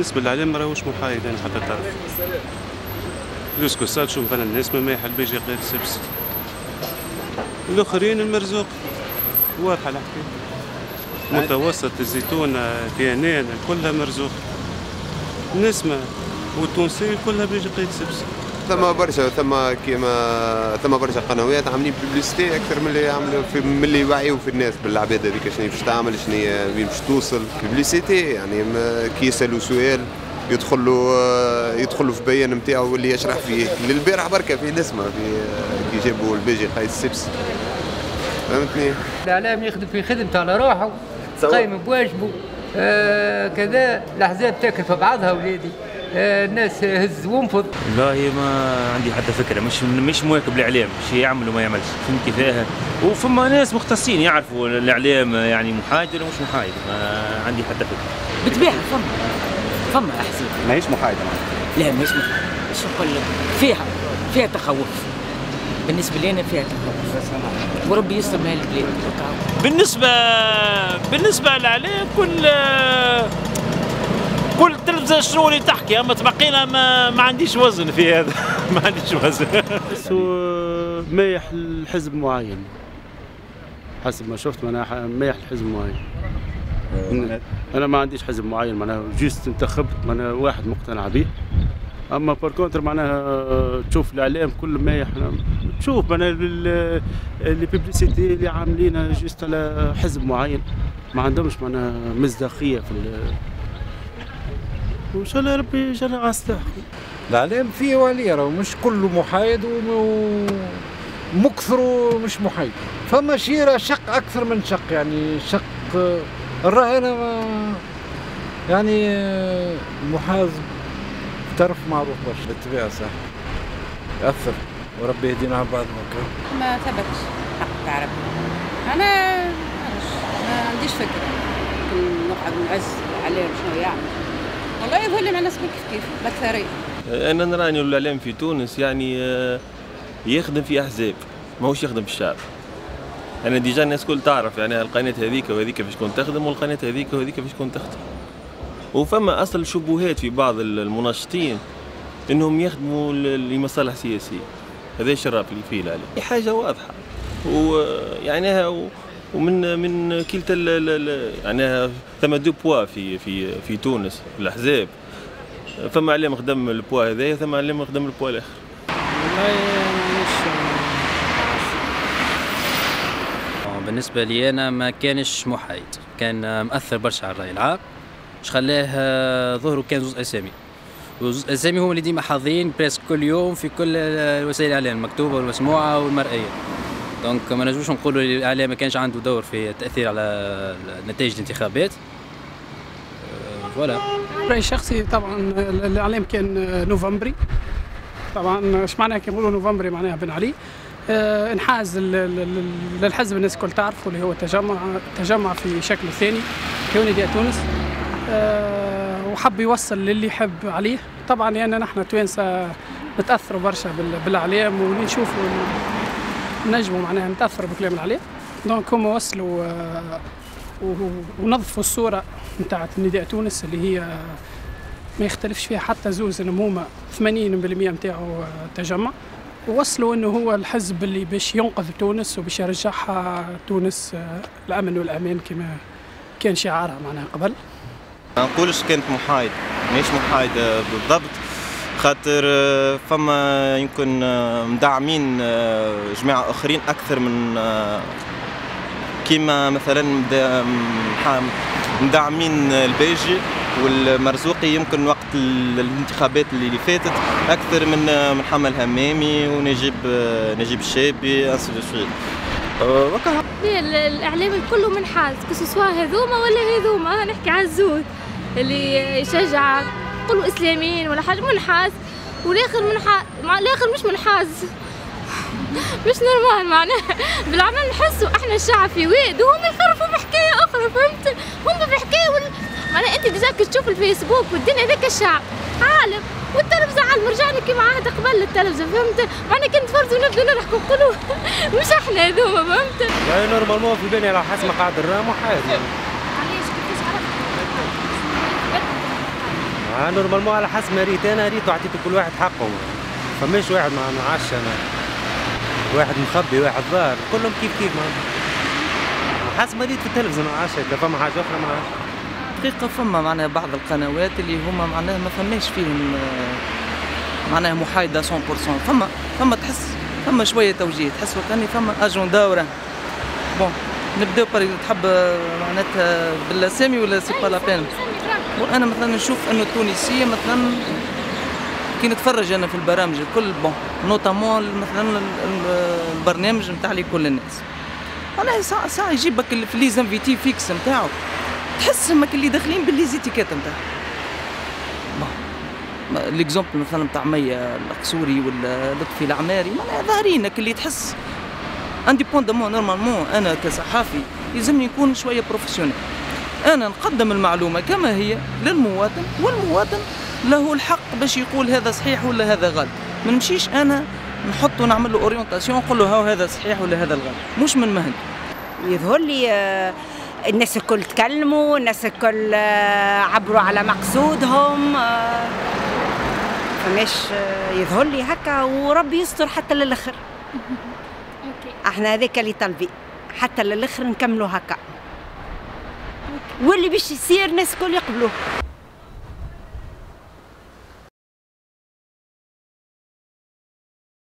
بالنسبه للعلام ما راهوش محايد يعني حتى طرف. لوسكو سال شوف مثلا الناس ما مايح البيجي قيد سبس. الاخرين المرزوق واضحه الحكايه. متوسط الزيتون تيانين كلها مرزوق. نسمة والتونسي كلها بيجي قيد سبس. ثم برشا قنوات عاملين ببليستي اكثر من اللي يعملوا من اللي يوعيوا في الناس بالعباد هذيك شنو باش تعمل شنو وين باش توصل. ببليستي يعني كي يسالوا سؤال يدخلوا في بيان نتاعو واللي يشرح فيه. البارح بركه في نسمه كي جابوا البيجي قيد السبس. فهمتني؟ الاعلام يخدم في خدمته على روحه قايم بواجبه. كذا الاحزاب تاكل في بعضها ولادي. الناس هز وانفض. والله ما عندي حتى فكره، مش مواكب الاعلام شي يعمل وما يعملش، فهمت كيفاه. وفما ناس مختصين يعرفوا الاعلام يعني محايد ولا مش محايد، ما عندي حتى فكره. بالطبيعه فما احزاب ماهيش محايده. لا ماهيش محايده، باش نقول لك فيها تخوف. بالنسبه لنا فيها تخوف وربي يستر من هالبلاد. بالنسبه للاعلام كل تلفزة شنو اللي تحكي، اما تبقينا ما عنديش وزن في هذا. ما عنديش وزن. مايح لحزب معين حسب ما شفت. معناها مايح لحزب معين. انا ما عنديش حزب معين، معناها جيست انتخبت معناها واحد مقتنع به. اما بار كونتر معناها تشوف الاعلام كل مايح، تشوف معناها لي بيبليسيتي اللي عاملينها جيست على حزب معين، ما عندهمش معناها مصداقيه في وان شاء الله ربي يجعلها على الصح. الاعلام فيه وعليه، راهو مش كله محايد ومكثره مش محايد. فما شيرة شق اكثر من شق، يعني شق الراي انا يعني المحاز طرف معروف برشا. بالطبيعه صح يأثر وربي يهدينا على بعض. ما ثبتش حق العرب. انا ما عنديش فكره، ممكن نقعد نعز عليه شنو يعمل. والله يظهر لي مع الناس كيف الأكثرية. أنا نراني الإعلام في تونس يعني يخدم في أحزاب، ماهوش يخدم في الشعب. أنا ديجا الناس كل تعرف يعني القناة هذيك وهذيك باش تكون تخدم، والقناة هذيك وهذيك باش تكون تخدم. وفما أصل شبهات في بعض المناشطين إنهم يخدموا لمصالح سياسية. هذا الشراب اللي فيه الإعلام. حاجة واضحة. ويعني ومن كلتا يعني ثم دو بوا في تونس في الاحزاب. فما اعلام خدم البوا هذايا، ثم اعلام خدم البوا الاخر. والله بالنسبه لي انا ما كانش محايد، كان مأثر برشا على الراي العام. اش خلاه ظهروا كان زوز اسامي، وزوز اسامي هم اللي ديما حاضرين بريسك كل يوم في كل وسائل الاعلام المكتوبه والمسموعه والمرئيه. دونك ما نجموش نقولوا الاعلام ما كانش عنده دور في التاثير على نتائج الانتخابات. فوالا. رايي الشخصي طبعا الاعلام كان نوفمبري. طبعا ايش معناها كي نقولوا نوفمبري؟ معناها بن علي انحاز للحزب الناس الكل تعرفوا اللي هو تجمع في شكل ثاني في نداء تونس. وحب يوصل للي يحب عليه. طبعا لان نحن توانسه نتاثروا برشا بالاعلام ونشوفوا نجموا معناها نتاثروا بكلام العليا. دونك هما وصلوا ونظفوا الصوره نتاعت نداء تونس اللي هي ما يختلفش فيها حتى زوز انهم هما 80% نتاعو تجمع، ووصلوا انه هو الحزب اللي باش ينقذ تونس وباش يرجعها تونس الامن والامان كما كان شعارها معناها قبل. ما نقولش كانت محايد، ماهيش محايده بالضبط، خاطر فما يمكن مدعمين جماعة آخرين أكثر من كيما مثلا مدعمين البيجي والمرزوقي يمكن وقت الانتخابات اللي فاتت أكثر من حمل همامي ونجيب الشابي أنسو شوي. وكا الإعلام كله منحاز كسوا هذوما ولا هذوما، نحكي على الزوز اللي يشجع قولوا إسلاميين ولا حاجة منحاز، والاخر الاخر مش منحاز، مش نورمال معناها. بالعمل نحسوا احنا الشعب في واد وهم يخرفوا بحكايه اخرى، فهمت؟ هم بحكايه معناها انت ديجاك تشوف الفيسبوك والدنيا ذاك الشعب عالم، والتلفزه عالم، رجعنا كيما عهد قبل التلفزه، فهمت؟ معناها كنت فرز ونبدا نضحكوا نقولوا مش احنا هذوما، فهمت؟ لا نورمالمون في بالي على حسب مقاعد الرام وحاجه. علاش كيفاش عرفت؟ نورمالمون على حسب ما ريت انا وعطيت كل واحد حقه. فماش واحد ما عادش انا واحد مخبي واحد ظاهر، كلهم كيف حسب ما ريت في التلفزيون. ما عادش هكا، فما حاجه اخرى ما عادش. دقيقة فما معناها بعض القنوات اللي هما معناها ما فماش فيهم معناها محايدة 100%. فما تحس فما شوية توجيه، تحس وكاني فما اجندا وراه. بون نبداو تحب معناتها بالاسامي ولا سي با لا بين؟ وانا مثلا نشوف انه التونسية مثلا كي نتفرج انا في البرامج الكل بون نوتامون مثلا البرنامج نتاع لي كل الناس، انا ساعة يجيبك في لي زانفيتي فيكس نتاعو تحس همك اللي داخلين بالليزيتيكات نتاعو. ليكزومبل مثلا نتاع مية القصوري ولا لطفي العماري معناها ظاهرينك اللي تحس انديبوندامون. نورمالمون انا كصحافي يلزمني نكون شويه بروفيسيونيل، انا نقدم المعلومه كما هي للمواطن، والمواطن له الحق باش يقول هذا صحيح ولا هذا غلط. ما نمشيش انا نحط ونعمل له اورينتاسيون نقول له هاو هذا صحيح ولا هذا الغلط، مش من مهنتي. يظهر لي الناس الكل تكلموا، الناس الكل عبروا على مقصودهم، فماش يظهر لي هكا، وربي يستر حتى للاخر. احنا هذاك اللي طالبين حتى للاخر نكملوا هكا، واللي باش يصير الناس الكل يقبلوه.